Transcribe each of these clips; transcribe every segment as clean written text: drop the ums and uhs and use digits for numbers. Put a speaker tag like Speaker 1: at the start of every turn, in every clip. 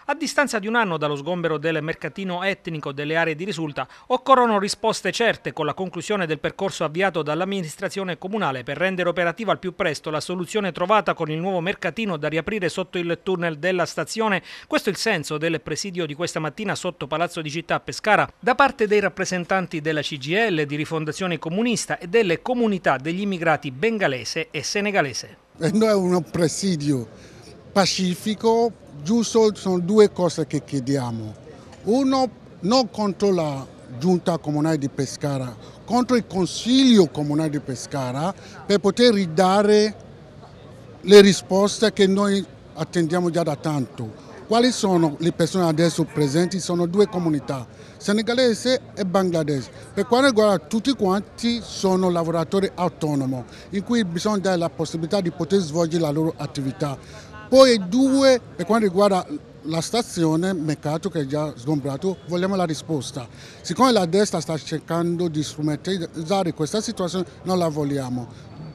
Speaker 1: A distanza di un anno dallo sgombero del mercatino etnico delle aree di Risulta, occorrono risposte certe con la conclusione del percorso avviato dall'amministrazione comunale per rendere operativa al più presto la soluzione trovata con il nuovo mercatino da riaprire sotto il tunnel della stazione. Questo è il senso del presidio di questa mattina sotto Palazzo di Città a Pescara da parte dei rappresentanti della CGIL, di Rifondazione Comunista e delle comunità degli immigrati bengalese e senegalese.
Speaker 2: Noi è un presidio pacifico, giusto, sono due cose che chiediamo. Uno, non contro la Giunta Comunale di Pescara, contro il Consiglio Comunale di Pescara per poter ridare le risposte che noi attendiamo già da tanto. Quali sono le persone adesso presenti? Sono due comunità, senegalese e bangladesh. Per quanto riguarda tutti quanti sono lavoratori autonomi, in cui bisogna dare la possibilità di poter svolgere la loro attività. Poi due, per quanto riguarda la stazione, mercato che è già sgombrato, vogliamo la risposta. Siccome la destra sta cercando di strumentalizzare questa situazione, non la vogliamo.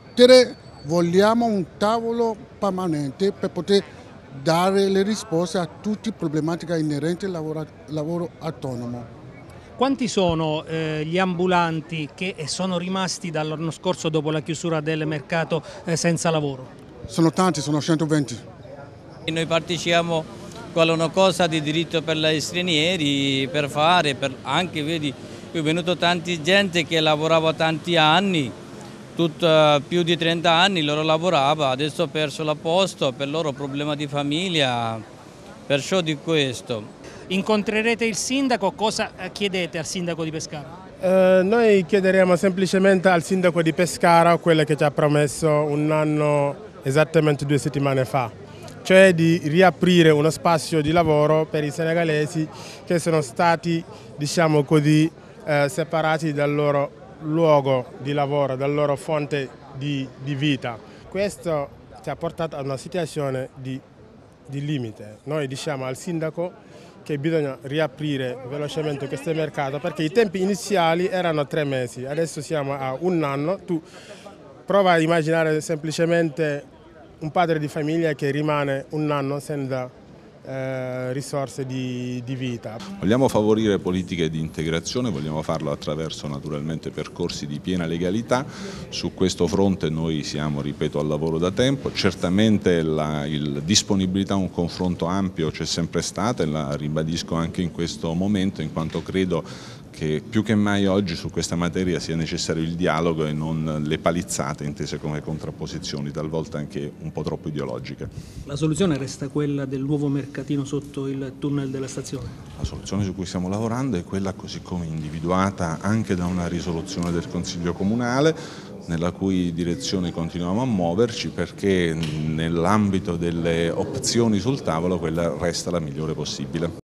Speaker 2: Vogliamo un tavolo permanente per poter dare le risposte a tutte le problematiche inerenti al lavoro autonomo.
Speaker 1: Quanti sono gli ambulanti che sono rimasti dall'anno scorso dopo la chiusura del mercato senza lavoro?
Speaker 2: Sono tanti, sono 120.
Speaker 3: Noi partecipiamo con una cosa di diritto per gli stranieri, per fare, anche vedi, qui è venuto tanta gente che lavorava tanti anni, più di 30 anni loro lavorava, adesso ha perso il posto per loro problema di famiglia, perciò di questo.
Speaker 1: Incontrerete il sindaco, cosa chiedete al sindaco di Pescara?
Speaker 4: Noi chiederemo semplicemente al sindaco di Pescara quello che ci ha promesso un anno, esattamente 2 settimane fa, cioè di riaprire uno spazio di lavoro per i senegalesi che sono stati, diciamo così, separati dal loro luogo di lavoro, dalla loro fonte di vita. Questo ci ha portato a una situazione di limite. Noi diciamo al sindaco che bisogna riaprire velocemente questo mercato perché i tempi iniziali erano 3 mesi, adesso siamo a un anno. Tu prova a immaginare semplicemente un padre di famiglia che rimane un anno senza risorse di vita.
Speaker 5: Vogliamo favorire politiche di integrazione, vogliamo farlo attraverso naturalmente percorsi di piena legalità. Su questo fronte noi siamo, ripeto, al lavoro da tempo. Certamente la disponibilità a un confronto ampio c'è sempre stata e la ribadisco anche in questo momento, in quanto credo che più che mai oggi su questa materia sia necessario il dialogo e non le palizzate intese come contrapposizioni, talvolta anche un po' troppo ideologiche.
Speaker 1: La soluzione resta quella del nuovo mercatino sotto il tunnel della stazione?
Speaker 5: La soluzione su cui stiamo lavorando è quella così come individuata anche da una risoluzione del Consiglio Comunale, nella cui direzione continuiamo a muoverci perché nell'ambito delle opzioni sul tavolo quella resta la migliore possibile.